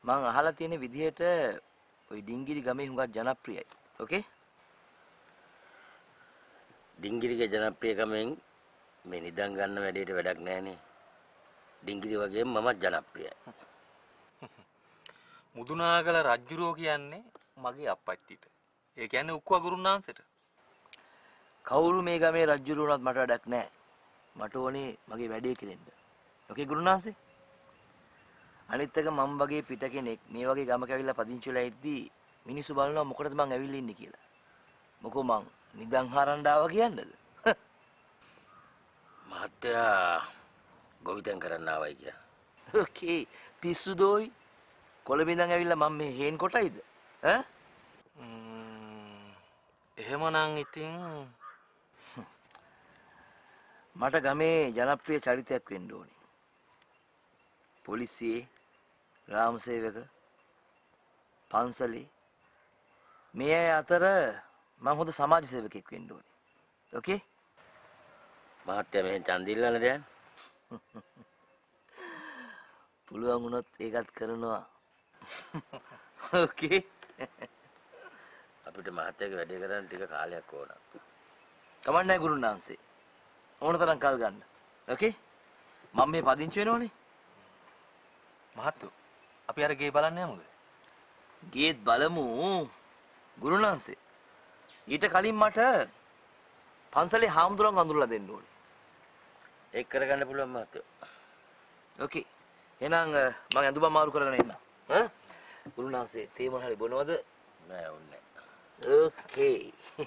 මං අහලා තියෙන විදිහට ওই ඩිංගිරි ගමේ හුඟක් ජනප්‍රියයි. ඕකේ? ඩිංගිරිගේ ජනප්‍රියකමෙන් මේ නිදන් ගන්න වැඩේට වැඩක් නැහනේ. ඩිංගිරි වගේම මමත් ජනප්‍රියයි. මුදුනාගල රජ්ජුරෝ කියන්නේ මගේ අප්පච්චිට. ඒ කියන්නේ උක්කුව ගුරුනාන්සේට. කවුරු මේ ගමේ රජ්ජුරු වුණත් මට වැඩක් නැහැ. මට ඕනේ මගේ වැඩේ කෙරෙන්න. ඕකේ ගුරුනාන්සේ? අනිත් එක මම වගේ පිට කෙනෙක් මේ වගේ ගමක ඇවිල්ලා පදිංචි වෙලා ඉද්දී මිනිස්සු බලනවා මොකටද මං ඇවිල්ලා ඉන්නේ කියලා. මොකෝ මං නිදන් හරන්න ආවා කියන්නේද? මහත්තයා ගොවිතැන් කරන්න ආවයි කියලා. ඕකේ පිස්සු දෝයි. කොළඹ ඉඳන් ඇවිල්ලා මම මේ හේන් කොටයිද? ඈ? එහෙමනම් ඉතින් මට ගමේ ජනප්‍රිය චරිතයක් වෙන්න ඕනේ. පොලිසියේ ග්‍රාම සේවක පන්සලේ මේ අය අතර මම හොඳ සමාජ සේවකයෙක් වෙන්න ඕනේ. ඕකේ? මහත්තයා මෙහෙන් ඡන්ද ඉල්ලන්න දැන්. පුළුවන් වුණොත් ඒකත් කරනවා. ඕකේ? අපිට මහත්තයාගේ වැඩේ කරන්න ටික කාලයක් ඕන. කමන්නයි ගුරුනාන්සේ. ඕන තරම් කල් ගන්න. ඕකේ? මම මේ පදිංචි වෙනවනේ. මහත්තයෝ අපි අර ගේ බලන්න යමුද? ගේත් බලමු ගුරුනාන්සේ. ඊට කලින් මට පන්සලේ හාමුදුරන් අඳුරලා දෙන්න ඕනේ. ඒක කරගන්න පුළුවන් මහත්තයෝ. ඕකේ. එහෙනම් මම ඇඳුම මාරු කරගෙන එන්නම්. ඈ? ගුරුනාන්සේ තේ මොන හරි බොනවද? නෑ ඕනේ. ඕකේ.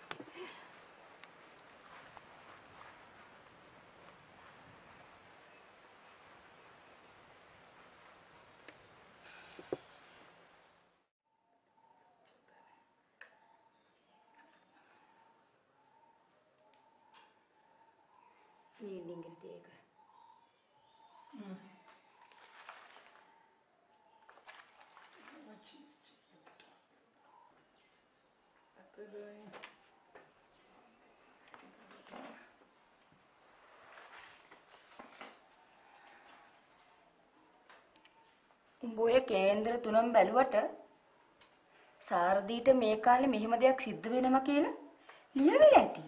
උඹේ කේන්දර තුනම බැලුවට සාරදීට මේ කාලේ මෙහෙම දෙයක් සිද්ධ වෙනවා කියලා ලියවිලා ඇති.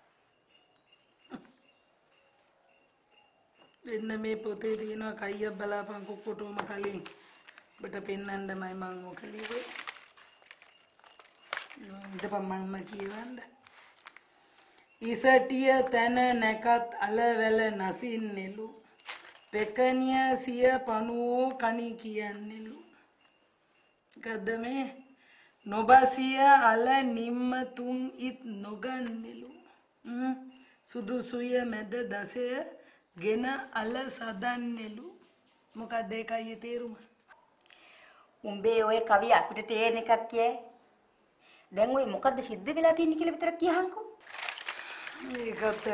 එන්න මේ පොතේ තියෙනවා කයියක් බලාපන් කොකොටෝම කලින් ඔබට පෙන්වන්නමයි මම ඔක ලියුවේ. ඉඳපන් මම කියවන්න. ඉසටිය තන නැකත් අලවැල නසින්නෙලු පෙකනිය සිය පණුවෝ කණි කියන්නෙලු. ගද්ද මේ නොබසිය අල නිම්ම තුන් ඉත් නොගන්නෙලු. සුදුසුය මැද දසය ගෙන අල සදන්නෙලු. මොකක්ද ඒකයි තේරුම? උඹේ ඔය කවිය අපිට තේරෙන එකක් කියේ. දැන් ඔය මොකද්ද සිද්ධ වෙලා තියෙන්නේ කියලා විතරක් කියහන්කෝ. මේකත්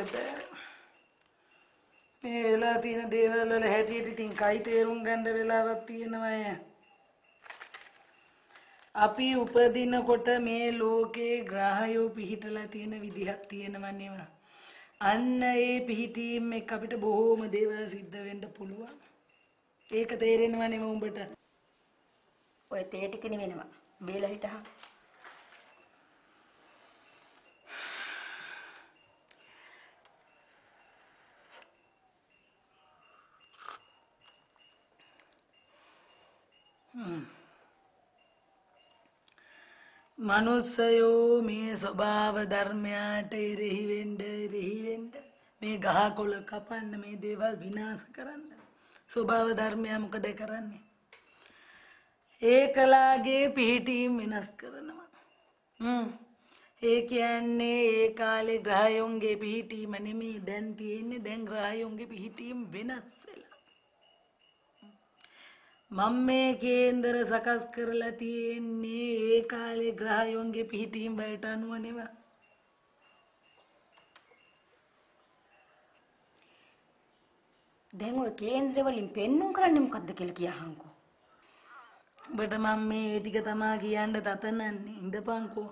මේ වෙලා තියෙන දේවල් වල හැටියට ඉතින් කයි තේරුම් ගන්න වෙලාවක් තියෙනවා. අපි උපදිනකොට මේ ලෝකේ ග්‍රහයෝ පිහිටලා තියෙන විදිහක් තියෙනවා නේද? අන්න ඒ පිහිටීම් එක්ක අපිට බොහෝම දේවල් සිද්ධ වෙන්න පුළුවන්. ඒක තේරෙනව නෙමෙයි උඹට. ඔය තේ ටික නෙවෙනවා. බේලා හිටහන්. මනුස්සයෝ මේ ස්වභාව ධර්මයට එරෙහි වෙන්න මේ ගහකොළ කපන්න මේ දේවල් විනාශ කරන්න ස්වභාව ධර්මය මොකද කරන්නේ? ඒකලාගේ පිහිටීම් වෙනස් කරනවා. ඒ කියන්නේ ඒ කාලේ ග්‍රහයන්ගේ පිහිටීම නෙමෙයි දැන් තියෙන්නේ. දැන් ග්‍රහයන්ගේ පිහිටීම් වෙනස් වෙලා. මම මේ කේන්දර සකස් කරලා තියෙන්නේ ඒ කාලේ ග්‍රහයන්ගේ පිහිටීම් වලට අනුව නෙවෙයි. දැන් ඔය කේන්ද්‍ර වලින් පෙන්නුම් කරන්නේ මොකද්ද කියලා කියහන්කෝ. ඔබට මම මේ ටික තමයි කියන්න තතනන්නේ. ඉඳපන්කෝ.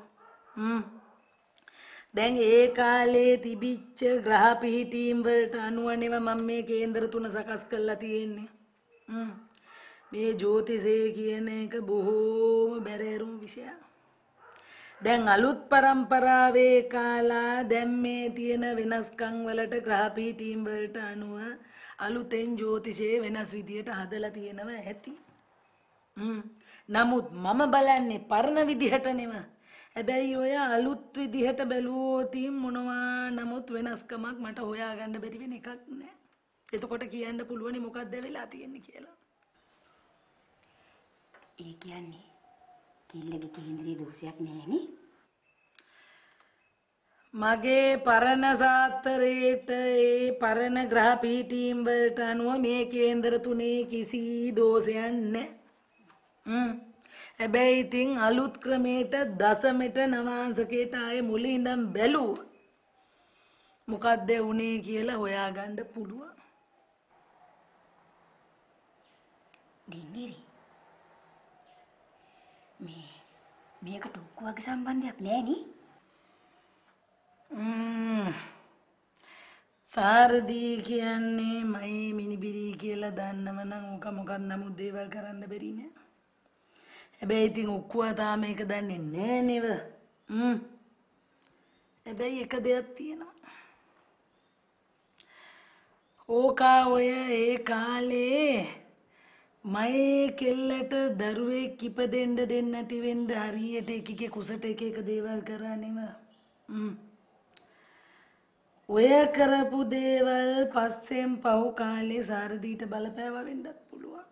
දැන් ඒ කාලේ තිබිච්ච ග්‍රහ පිහිටීම් වලට අනුව නෙවෙයි මම මේ කේන්දර තුන සකස් කරලා තියෙන්නේ. මේ ජ්‍යොතිෂය කියන එක බොහෝම බැරෑරුම් විෂයක්. දැන් අලුත් පරම්පරාවේ කාලා දැන් මේ තියෙන වෙනස්කම් වලට ග්‍රහ පීඨීම් වලට අනුව අලුතෙන් ජ්‍යොතිෂයේ වෙනස් විදියට හදලා තියෙනවා ඇති. නමුත් මම බලන්නේ පරණ විදිහට නෙම. හැබැයි ඔය අලුත් විදිහට බැලුවොත් මොනවා නමුත් වෙනස්කමක් මට හොයාගන්න බැරි වෙන එකක් නෑ. එතකොට කියන්න පුළුවනි මොකක්ද වෙලා තියෙන්නේ කියලා. ඒ කියන්නේ කිල්ලගේ කේන්ද්‍රීය දෝෂයක් නෑනේ. මගේ පරණ සාත්තරේට ඒ පරණ ග්‍රහ පීඨීම් වලට අනුව මේ කේන්දර තුනේ කිසි දෝෂයක් නැහැ. හැබැයි ඉතින් අලුත් ක්‍රමයට දශමෙට නවාංශකයට ආයේ මුලින් ඉඳන් බැලුවා. මොකද්ද උනේ කියලා හොයාගන්න පුළුවන්. ඩිංගිරි මේකට ඔක්කොගේ සම්බන්ධයක් නෑ නේ. සාරදී කියන්නේ මයි මිනිබිරි කියලා දන්නව නම් උක මොකක් නමුත් දේවල් කරන්න බැරි නෑ. හැබැයි ඉතින් ඔක්කොම තාම මේක දන්නේ නෑ නේද? හැබැයි එක දෙයක් තියෙනවා. ඕකා ඔය ඒ කාලේ මයේ කෙල්ලට දරුවෙක් ඉපදෙන්න දෙන්න නැති වෙන්න හරියට එකකේ කුසට එක එක දේවල් කරා නෙම. ඔය කරපු දේවල් පස්සෙන් පහු කාලේ සාරදීට බලපෑවා වෙන්නත් පුළුවන්.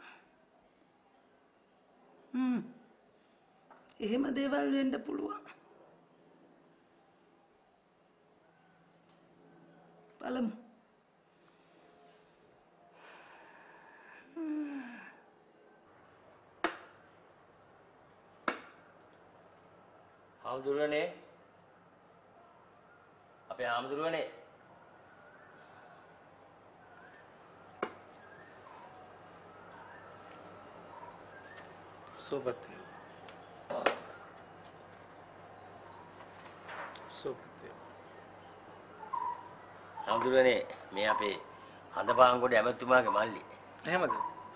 එහෙම දේවල් වෙන්න පුළුවන්. බලමු. හාමුදුරුවනේ අපේ හාමුදුරුවනේ සෝපත්ය හාමුදුරුවනේ මේ අපේ හඳපාංගොඩ ඇමතුමාගේ මල්ලි. එහෙමද?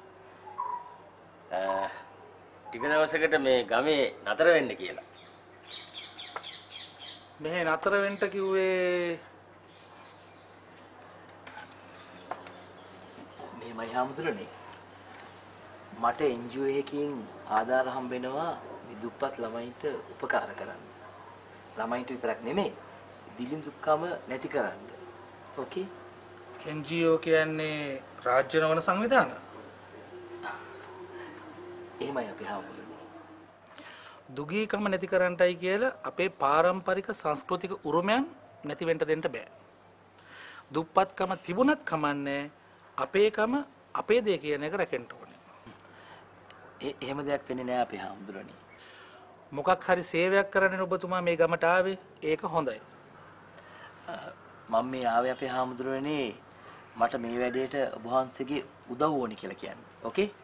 ටික දවසකට මේ ගමේ නතර වෙන්න කියලා. මෙහෙ නතර වෙන්න කිව්වේ මේමයි හාමුදුරනේ. මට NGO එකකින් ආධාර හම්බ වෙනවා විදුප්පත් ළමයින්ට උපකාර කරන්න. ළමයින්ට විතරක් නෙමෙයි දිලිඳුකම නැති කරන්න. ඕකේ? NGO කියන්නේ රාජ්‍ය නොවන සංවිධාන. එහෙමයි අපි හාමුදුරනේ. දුගීකම නැති කරන්නටයි කියලා අපේ පාරම්පරික සංස්කෘතික උරුමයන් නැති වෙන්න දෙන්න බෑ. දුප්පත්කම තිබුණත් කමන්නේ අපේකම අපේ දේ කියන එක රැකෙන්න ඕනේ. එහෙම දෙයක් වෙන්නේ නෑ අපි හාමුදුරනේ. මොකක් හරි සේවයක් කරන්න ඔබතුමා මේ ගමට ආවේ ඒක හොඳයි. මම මේ ආවේ අපේ හාමුදුරනේ මට මේ වැඩේට ඔබ වහන්සේගේ උදව් ඕනි කියලා කියන්නේ. ඕකේ?